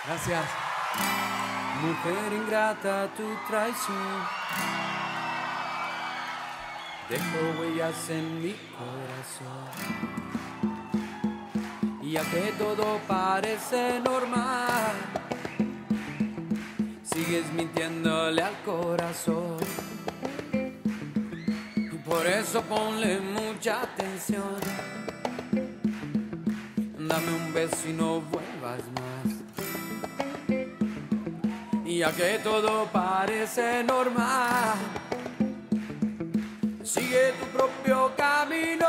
Gracias. Mujer ingrata, tu traición dejó huellas en mi corazón. Y ya que todo parece normal, sigues mintiéndole al corazón. Y por eso ponle mucha atención. Dame un beso y no vuelvas más. Y ya que todo parece normal, sigue tu propio camino.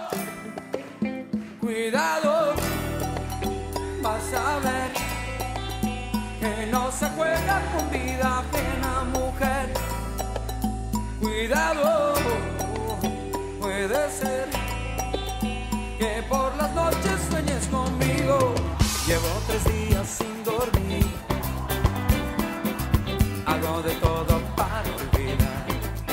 Cuidado, vas a ver que no se juega con vida ajena, mujer. Cuidado, puede ser que por las noches sueñes conmigo. Llevo 3 días sin dormir, hago de todo para olvidar.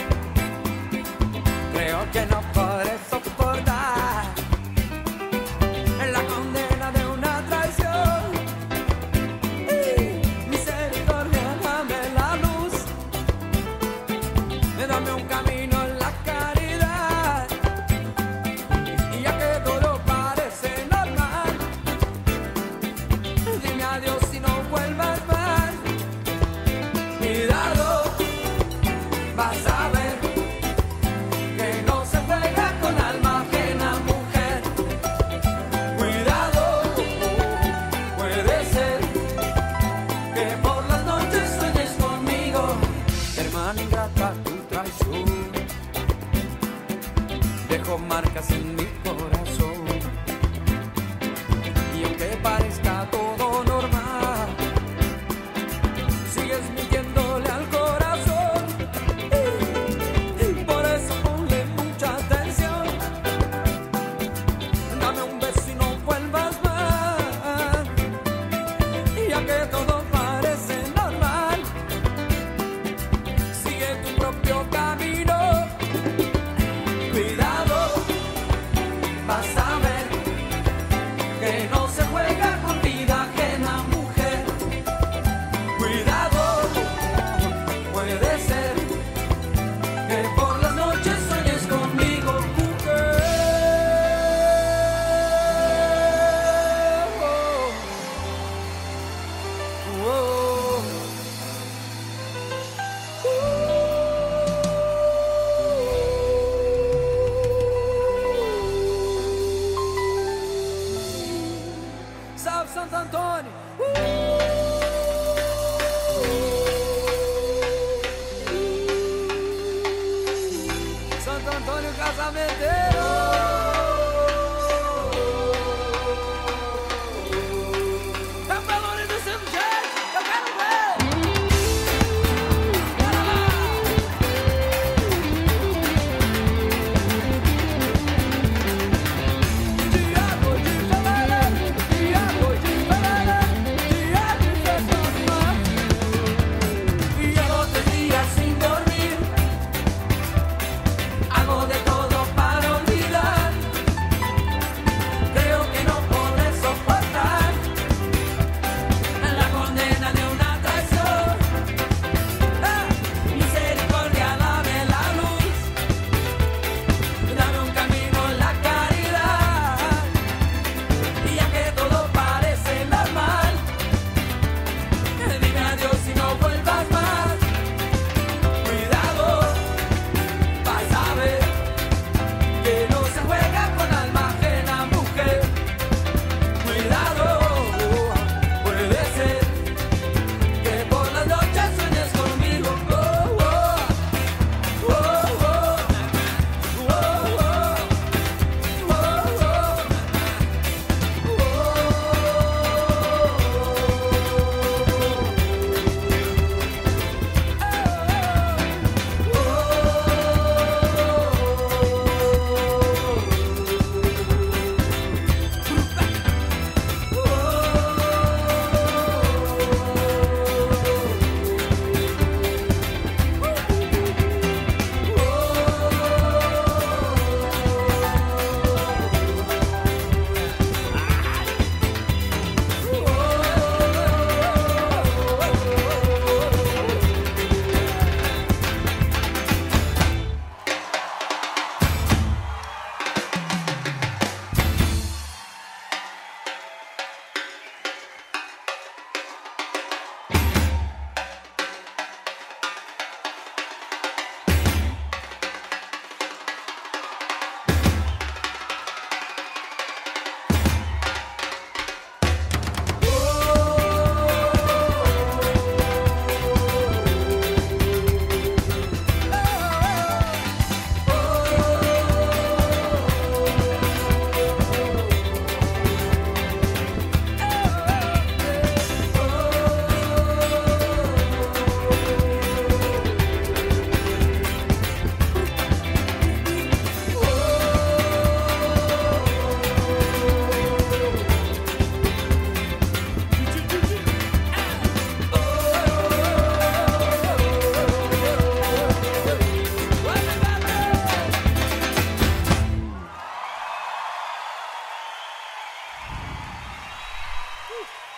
Creo que no podré soportar la condena de una traición. Misericordia, dame la luz, dame un camino en la caridad. Y ya que todo parece normal, dime adiós y no vuelvas más. Cuidado, vas a ver que no se juega con alma ajena, mujer. Cuidado, puede ser que por las noches sueñes conmigo. Hermana ingrata, tu traición dejó marcas en mi corazón. Y aunque parezca todo normal, sigues mintiéndole al corazón. Y por eso ponle mucha atención. Dame un beso y no vuelvas más. Y ya que todo parece normal, sigue tu propio camino. Cuidado, vas a ver que no se juega con vida ajena, mujer. Cuidado, puede ser que por las noches sueñes conmigo, mujer. Salve Santo Antônio! Santo Antônio Casamenteiro! É o Pelone do Silvio Gente! Eu quero ver! Bora lá! Tiago de Fevereiro, Tiago de Fevereiro, Tiago de Fevereiro. Y llevo 3 días sin dormir, hago de todo para olvidar. Uh.